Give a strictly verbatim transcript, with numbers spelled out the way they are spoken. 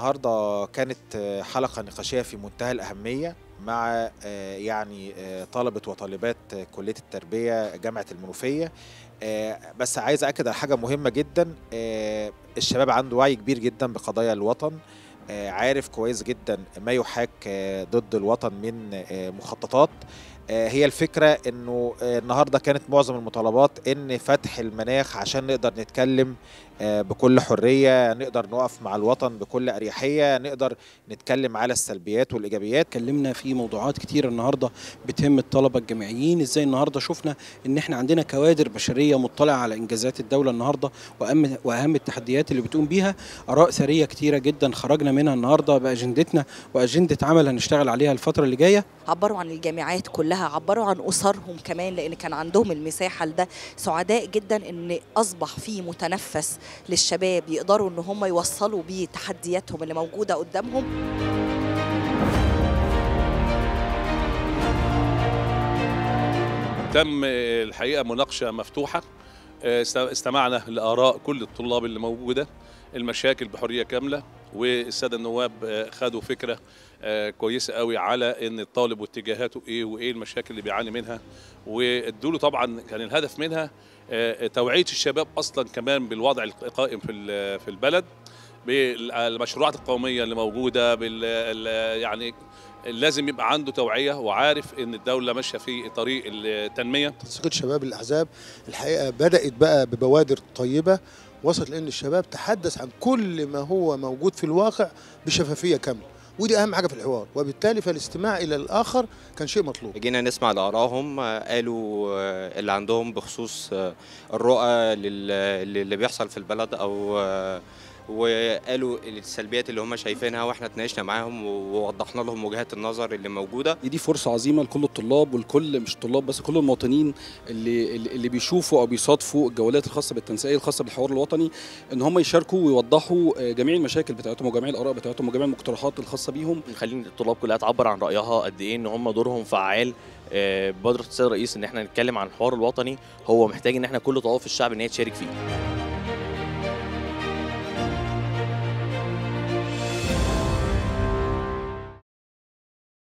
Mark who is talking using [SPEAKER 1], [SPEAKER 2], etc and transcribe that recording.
[SPEAKER 1] النهارده كانت حلقة نقاشية في منتهى الأهمية مع يعني طلبة وطالبات كلية التربية جامعة المنوفية. بس عايز أكد على حاجة مهمة جدا، الشباب عنده وعي كبير جدا بقضايا الوطن، عارف كويس جدا ما يحاك ضد الوطن من مخططات. هي الفكرة انه النهاردة كانت معظم المطالبات ان فتح المناخ عشان نقدر نتكلم بكل حرية، نقدر نقف مع الوطن بكل أريحية، نقدر نتكلم على السلبيات والإيجابيات.
[SPEAKER 2] اتكلمنا في موضوعات كتير النهاردة بتهم الطلبة الجامعيين، ازاي النهاردة شفنا ان احنا عندنا كوادر بشرية مطلعة على انجازات الدولة النهاردة واهم واهم التحديات اللي بتقوم بيها. آراء ثرية كتيرة جدا خرجنا منها النهاردة بأجندتنا وأجندة عمل هنشتغل عليها الفترة اللي جاية.
[SPEAKER 3] عبروا عن الجامعات كلها، عبروا عن أسرهم كمان لأن كان عندهم المساحة لده. سعداء جدا ان أصبح في متنفس للشباب يقدروا ان هم يوصلوا بيه تحدياتهم اللي موجودة قدامهم.
[SPEAKER 4] تم الحقيقة مناقشة مفتوحة، استمعنا لآراء كل الطلاب اللي موجودة، المشاكل بحرية كاملة، والسادة النواب خدوا فكرة كويسة قوي على ان الطالب واتجاهاته ايه وايه المشاكل اللي بيعاني منها، وادوا له طبعا كان الهدف منها توعية الشباب اصلا كمان بالوضع القائم في في البلد، بالمشروعات القومية اللي موجودة، بال يعني لازم يبقى عنده توعية وعارف ان الدولة ماشية في طريق التنمية.
[SPEAKER 5] تنسيقية شباب الأحزاب الحقيقة بدأت بقى ببوادر طيبة، وصلت لأن الشباب تحدث عن كل ما هو موجود في الواقع بشفافية كاملة، ودي أهم حاجة في الحوار، وبالتالي فالاستماع إلى الآخر كان شيء مطلوب.
[SPEAKER 6] جينا نسمع لآرائهم، قالوا اللي عندهم بخصوص الرؤى للي بيحصل في البلد، أو وقالوا السلبيات اللي هم شايفينها، واحنا اتناقشنا معاهم ووضحنا لهم وجهات النظر اللي موجوده.
[SPEAKER 7] دي فرصه عظيمه لكل الطلاب والكل مش طلاب بس، كل المواطنين اللي اللي بيشوفوا او بيصادفوا الجولات الخاصه بالتنسيقيه الخاصه بالحوار الوطني، ان هم يشاركوا ويوضحوا جميع المشاكل بتاعتهم وجميع الاراء بتاعتهم وجميع المقترحات الخاصه بيهم.
[SPEAKER 8] مخلين الطلاب كلها تعبر عن رايها قد ايه ان هم دورهم فعال. ببادره السيد الرئيس ان احنا نتكلم عن الحوار الوطني، هو محتاج ان احنا كل طوائف الشعب ان هي تشارك فيه.